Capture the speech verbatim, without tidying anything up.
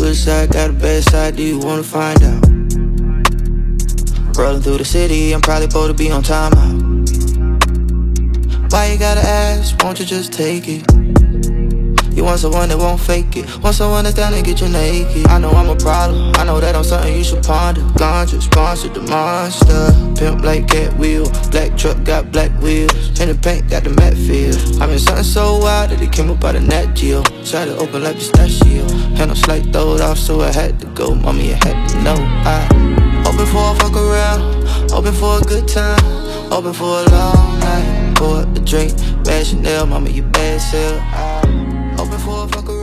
good side, got a bad side, do you wanna find out? Rolling through the city, I'm probably supposed to be on timeout. Why you gotta ask, won't you just take it? You want someone that won't fake it, want someone that's down to get you naked. I know I'm a problem, I know that I'm something you should ponder. Ganja sponsored the monster, pimp like cat wheel. Black truck got black wheels, and the paint got the matte feel. I mean something so wild that it came up out of Nat Geo. Tried to open like pistachio, had no slight throwed off, so I had to go. Mommy, I had to know. I open for a fuck around, open for a good time, open for a long night. Pour up the drink, bad Chanel, mama, you bad sell. I open for a fuck around.